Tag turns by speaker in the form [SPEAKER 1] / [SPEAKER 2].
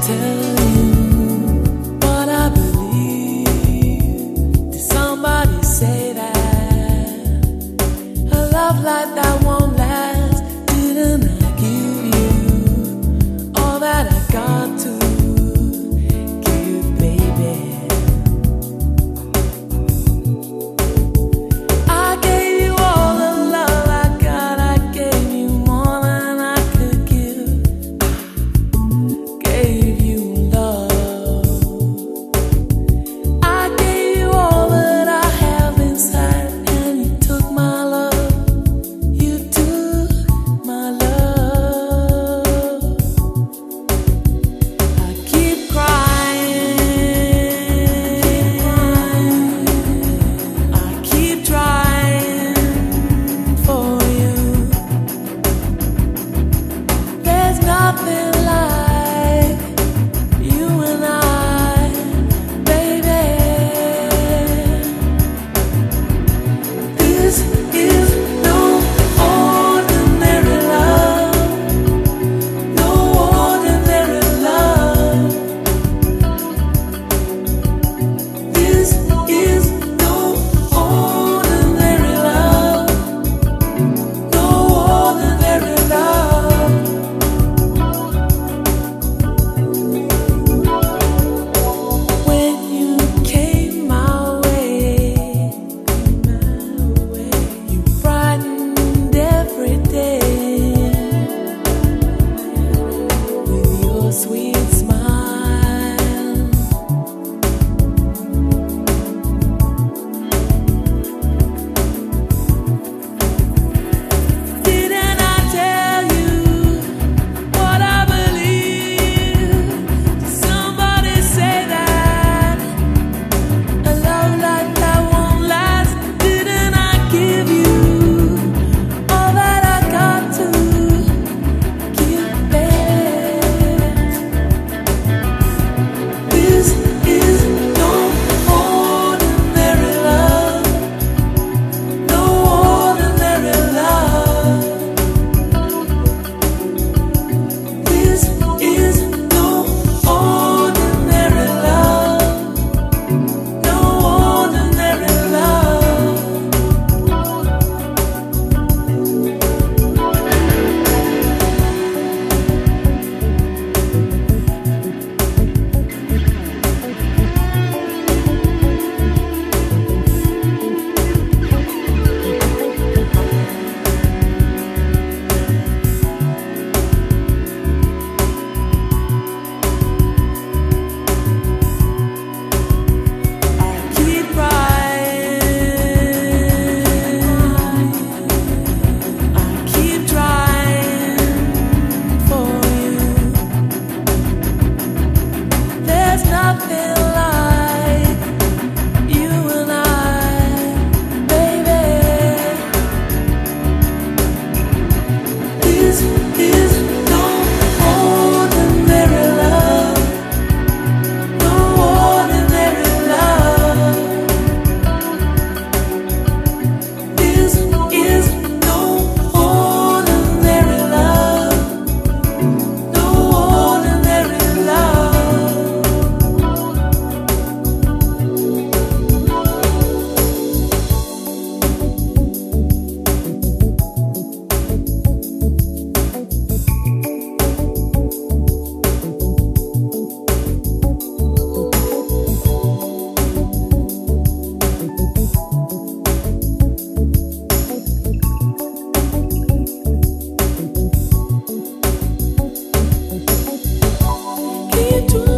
[SPEAKER 1] tell you what I believe. Did somebody say that a love like that won't last? Didn't I give you all that I got to give, baby? I gave you all the love I got. I gave you more than I could give. Gave you love. I gave you all that I have inside, and you took my love. You took my love. I keep crying. I keep trying for you. There's nothing like you and I, baby. This is no ordinary love, no ordinary love. This is no ordinary love, no ordinary love. When you came my way, you brightened every day with your sweet smile. Didn't I tell you what I believe? Did somebody say that a love like that won't last? Didn't I give you all that I got to give, baby? This is no ordinary love, no ordinary love. This is no ordinary love, no ordinary love. I keep crying. I keep trying for you. There's nothing like you and I, baby. This is no ordinary love, no ordinary love. This is no ordinary love, no ordinary love. Keep trying.